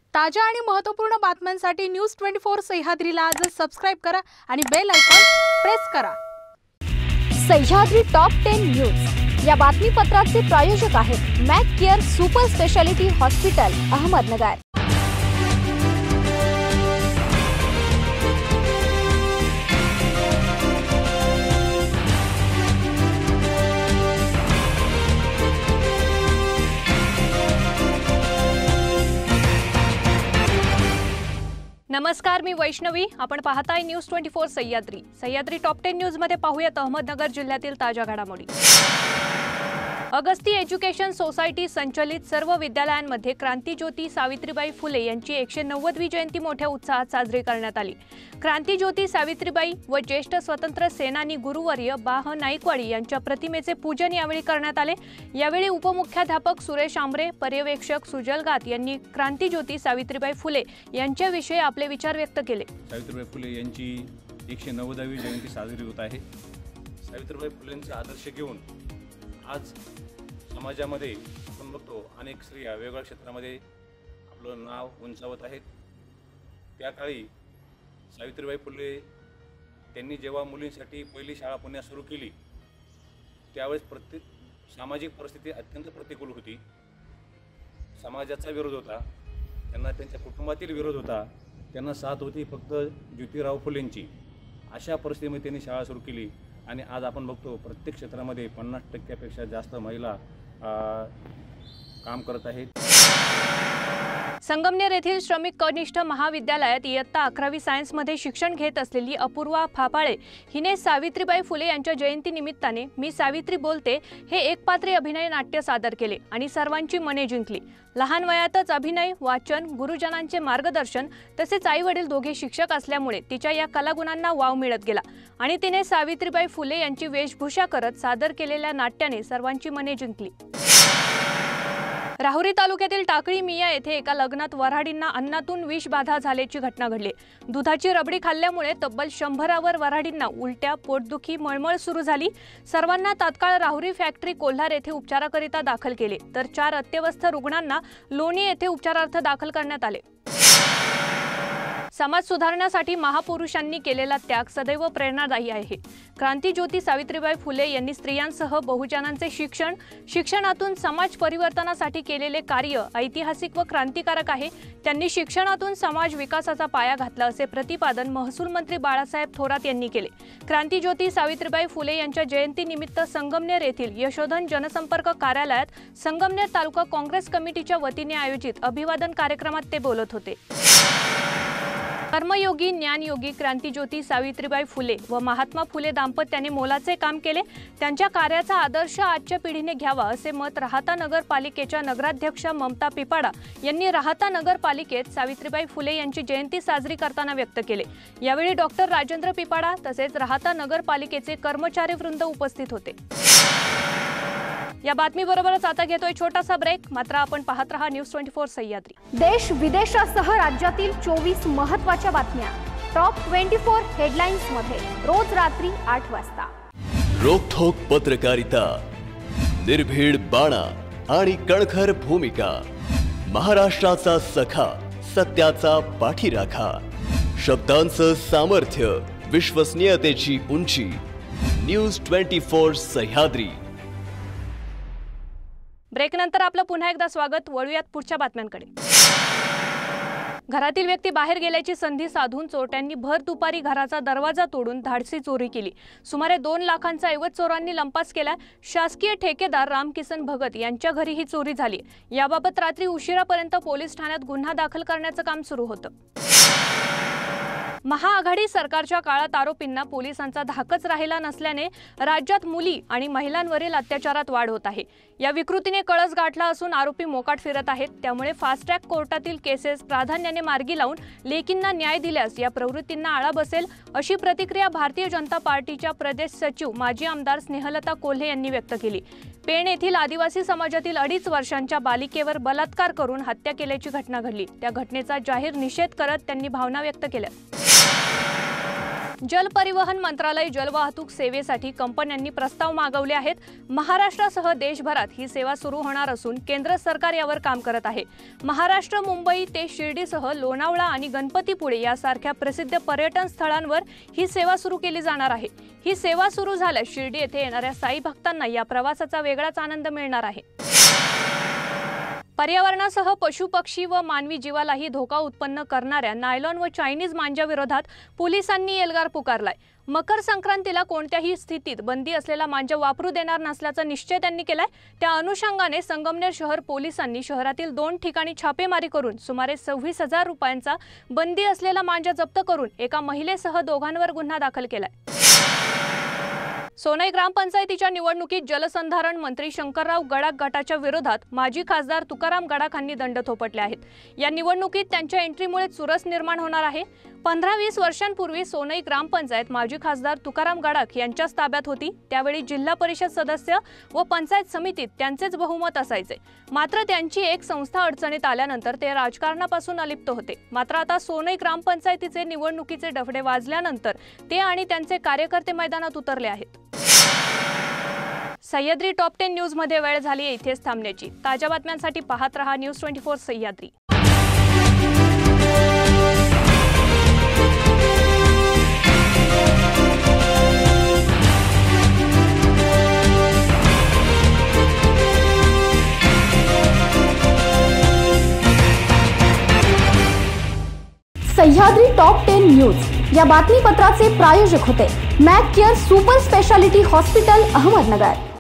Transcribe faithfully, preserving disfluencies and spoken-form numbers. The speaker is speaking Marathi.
ताज्या आणि महत्त्वपूर्ण बातम्यांसाठी न्यूज ट्वेंटी फोर सह्याद्रीला आजच सबस्क्राइब करा आणि बेल आयकॉन प्रेस करा। सह्याद्री टॉप टेन न्यूज या बातमीपत्राचे प्रायोजक आहेत Mac Care super speciality hospital Ahmednagar. नमस्कार, मी वैष्णवी। आपण पाहताय news twenty four Sahyadri. Sahyadri top ten news मध्ये पाहूयात अहमदनगर जिल्ह्यातील ताज्या घडामोडी। अगस्ती एज्युकेशन सोसायटी संचलित सर्व विद्यालयांमध्ये क्रांतिज्योती सावित्रीबाई फुले यांची एकशे नव्वदवी जयंती मोठ्या उत्साहात साजरी करण्यात आली। क्रांतिज्योती सावित्रीबाई व ज्येष्ठ स्वतंत्र सेनानी गुरुवर्य बाह नाईकवाडी यांच्या प्रतिमेचे पूजन यावेळी करण्यात आले। यावेळी उपमुख्याध्यापक सुरेश आंबरे, पर्यवेक्षक सुजल गात यांनी क्रांतिज्योती सावित्रीबाई फुले यांच्याविषयी आपले विचार व्यक्त केले। सावित्रीबाई फुले यांची एकशे नव्वदवी जयंती साजरी होत आहे। सावित्रीबाई फुलेंचे आदर्श घेऊन आज समाजामध्ये आपण बघतो अनेक स्त्रिया वेगवेगळ्या क्षेत्रामध्ये आपलं नाव उंचावत आहेत। त्या काळी सावित्रीबाई फुले त्यांनी जेव्हा मुलींसाठी पहिली शाळा पुण्यात सुरू केली त्यावेळेस प्रत्येक सामाजिक परिस्थिती अत्यंत प्रतिकूल होती। समाजाचा विरोध होता, त्यांना त्यांच्या कुटुंबातील विरोध होता, त्यांना साथ होती फक्त ज्योतिराव फुलेंची। अशा परिस्थितीमध्ये त्यांनी शाळा सुरू केली आणि आज आपण बघतो प्रत्येक क्षेत्रामध्ये पन्नास टक्क्यापेक्षा जास्त महिला काम करत आहेत। संगमनेर येथील श्रमिक कनिष्ठ महाविद्यालयात इयत्ता अकरावी सायन्स मध्ये शिक्षण घेत असलेली अपूर्वा फापाळे हिने सावित्रीबाई फुले यांच्या जयंती निमित्ताने मी सावित्री बोलते हे एकपात्री अभिनय नाट्य सादर केले आणि सर्वांची मने जिंकली। लहान वयातच अभिनय, वाचन, गुरुजनांचे मार्गदर्शन तसेच आई वडील दोघे शिक्षक असल्यामुळे तिच्या या कलागुणांना वाव मिळत गेला आणि तिने सावित्रीबाई फुले यांची वेशभूषा करत सादर केलेल्या नाट्याने सर्वांची मने जिंकली। राहुरी तालुक्यातील टाकळी मिया येथे एका लग्नात वऱ्हाडींना अन्नातून विषबाधा झाल्याची घटना घडली। दुधाची रबडी खाल्ल्यामुळे तब्बल शंभरावर वऱ्हाडींना उलट्या, पोटदुखी, मळमळ सुरू झाली। सर्वांना तात्काळ राहुरी फॅक्टरी कोल्हार येथे उपचाराकरिता दाखल केले तर चार अत्यवस्थ रुग्णांना लोणी येथे उपचारार्थ दाखल करण्यात आले। समाज सुधारण्यासाठी महापुरुषांनी केलेला त्याग सदैव प्रेरणादायी आहे। क्रांतिज्योती सावित्रीबाई फुले यांनी स्त्रियांसह बहुजनांचे शिक्षण, शिक्षणातून समाज परिवर्तनासाठी केलेले कार्य ऐतिहासिक व क्रांतिकारक आहे। त्यांनी शिक्षणातून समाज विकासाचा पाया घातला असे प्रतिपादन महसूल मंत्री बाळासाहेब थोरात यांनी केले। क्रांतिज्योती सावित्रीबाई फुले यांच्या जयंतीनिमित्त संगमनेर येथील यशोधन जनसंपर्क कार्यालयात संगमनेर तालुका काँग्रेस कमिटीच्या वतीने आयोजित अभिवादन कार्यक्रमात ते बोलत होते। कर्मयोगी, ज्ञानयोगी क्रांतिज्योती सावित्रीबाई फुले व महात्मा फुले दाम्पत्याने मोलाचे काम केले। त्यांच्या कार्याचा आदर्श आजच्या पिढीने घ्यावा असे मत राहता नगरपालिकेच्या नगराध्यक्षा ममता पिपाडा यांनी राहता नगरपालिकेत सावित्रीबाई फुले यांची जयंती साजरी करताना व्यक्त केले। यावेळी डॉक्टर राजेंद्र पिपाडा तसेच राहता नगरपालिकेचे कर्मचारी वृंद उपस्थित होते। या बातमीबरोबरच आता घेतोय छोटासा ब्रेक, मात्र आपण पाहत रहा न्यूज ट्वेंटी फोर सह्याद्री। देश विदेशासह राज्यातील चोवीस महत्त्वाच्या बातम्या टॉप ट्वेंटी फोर हेडलाईन्स मध्ये रोज रात्री आठ वाजता। रोखोक पत्रकारिता, निर्भीड बाणा आणि कणखर भूमिका, महाराष्ट्राचा सखा, सत्याचा पाठीराखा, शब्दांचं सामर्थ्य, विश्वसनीयतेची उंची, news twenty four Sahyadri. Break नंतर आपलं पुन्हा एकदा स्वागत। वळूयात पुढच्या बातम्यांकडे। घरातील व्यक्ती बाहेर गेल्याची संधी साधून चोरट्यांनी भर दुपारी घराचा दरवाजा तोडून धाडसी चोरी केली। सुमारे दोन लाखांचा ऐवज चोरांनी लंपास केला। शासकीय ठेकेदार रामकिसन भगत यांच्या घरी ही चोरी झाली। याबाबत रात्री उशिरापर्यंत पोलीस ठाण्यात गुन्हा दाखल करण्याचं काम सुरू होतं। महाआघाडी सरकारच्या काळात आरोपींना पोलिसांचा धाकच राहिला नसल्याने राज्यात मुली आणि महिलांवरील अत्याचारात वाढ होत आहे। या विकृतीने कळस गाठला असून आरोपी मोकाट फिरत आहेत। त्यामुळे फास्ट ट्रॅक कोर्टातील केसेस प्राधान्याने मार्गी लावून लेकींना न्याय दिल्यास या प्रवृत्तींना आळा बसेल अशी प्रतिक्रिया भारतीय जनता पार्टीच्या प्रदेश सचिव माजी आमदार स्नेहलता कोल्हे यांनी व्यक्त केली। पेण येथील आदिवासी समाजातील अडीच वर्षांच्या बालिकेवर बलात्कार करून हत्या केल्याची घटना घडली। त्या घटनेचा जाहीर निषेध करत त्यांनी भावना व्यक्त केल्या। जलपरिवहन मंत्रालय जलवाहतूक सेवेसाठी कंपन्यांनी प्रस्ताव मागवले आहेत। महाराष्ट्रासह देशभरात ही सेवा सुरू होणार असून केंद्र सरकार यावर काम करत आहे। महाराष्ट्र, मुंबई ते शिर्डीसह लोणावळा आणि गणपतीपुळे यासारख्या प्रसिद्ध पर्यटन स्थळांवर ही सेवा सुरू केली जाणार आहे। ही सेवा सुरू झाल्यास शिर्डी येथे येणाऱ्या साई भक्तांना या प्रवासाचा वेगळाच आनंद मिळणार आहे। पर्यावरणासह पशु, पक्षी व मानवी जीवालाही धोका उत्पन्न करणाऱ्या नायलॉन व चायनीज मांजाविरोधात पोलिसांनी एल्गार पुकारलाय। मकर संक्रांतीला कोणत्याही स्थितीत बंदी असलेला मांजा वापरू देणार नसल्याचा निश्चय त्यांनी केलाय। त्या अनुषंगाने संगमनेर शहर पोलिसांनी शहरातील दोन ठिकाणी छापेमारी करून सुमारे सव्वीस हजार रुपयांचा बंदी असलेला मांजा जप्त करून एका महिलेसह दोघांवर गुन्हा दाखल केलाय। सोनई ग्रामपंचायतीच्या निवडणुकीत जलसंधारण मंत्री शंकरराव गडाख गटाच्या विरोधात माजी खासदार तुकाराम गडाखांनी दंड थोपटले आहेत। या निवडणुकीत त्यांच्या एंट्रीमुळे चुरस निर्माण होणार आहे। पंधरा वीस वर्षांपूर्वी सोनई ग्रामपंचायत माजी खासदार तुकाराम गडाख यांच्याच ताब्यात होती। त्यावेळी जिल्हा परिषद सदस्य व पंचायत समितीत त्यांचेच बहुमत असायचे। मात्र त्यांची एक संस्था अडचणीत आल्यानंतर ते राजकारणापासून अलिप्त होते। मात्र आता सोनई ग्रामपंचायतीचे निवडणुकीचे डफडे वाजल्यानंतर ते आणि त्यांचे कार्यकर्ते मैदानात उतरले आहेत। सह्याद्री टॉप टेन न्यूज मध्ये वेळ झाली आहे इथेच थांबण्याची। ताज्या बातम्यांसाठी पाहत रहा news twenty four Sahyadri. Sahyadri top ten news या बातमीपत्राचे प्रायोजक होते Mac Care super speciality hospital, Ahmednagar.